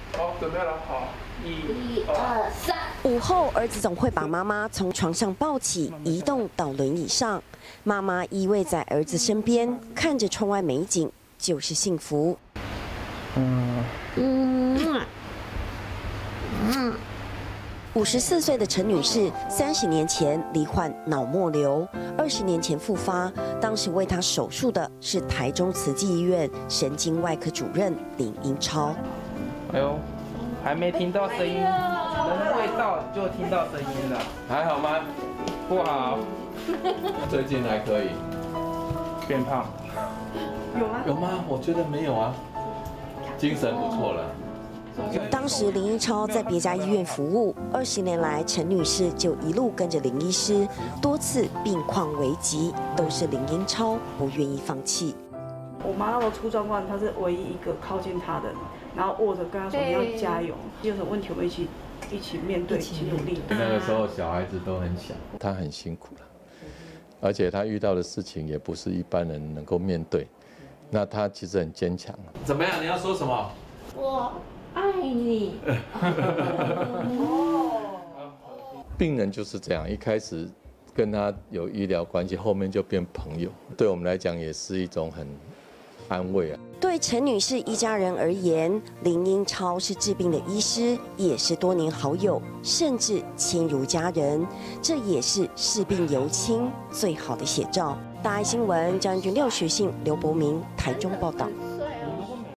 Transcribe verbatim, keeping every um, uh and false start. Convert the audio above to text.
好，准备了，好，一、二、三。 午后，儿子总会把妈妈从床上抱起，移动到轮椅上。妈妈依偎在儿子身边，看着窗外美景，就是幸福。嗯嗯嗯。五十四岁的陈女士，三十年前罹患脑膜瘤，二十年前复发。当时为她手术的是台中慈济医院神经外科主任林英超。 哎呦，还没听到声音，人未到就听到声音了， 还好吗？ 不好。 最近还可以。 变胖？ 有吗？ 有吗？我觉得没有啊，精神不错了。 当时林英超在别家医院服务，二十年来，陈女士就一路跟着林医师，多次病况危急，都是林英超不愿意放弃。 我妈那时候出状况，她是唯一一个靠近她的，然后握着跟她说你要加油，有什么问题我们一起一起面对，一起努力。 那个时候小孩子都很小，他很辛苦了，而且他遇到的事情也不是一般人能够面对，那他其实很坚强。怎么样？你要说什么？ 我爱你。 病人就是这样，一开始跟他有医疗关系，后面就变朋友，对我们来讲也是一种很安慰啊。 对陈女士一家人而言，林英超是治病的医师，也是多年好友，甚至亲如家人。这也是视病由亲最好的写照。大爱新闻张君六学信刘伯明台中报道。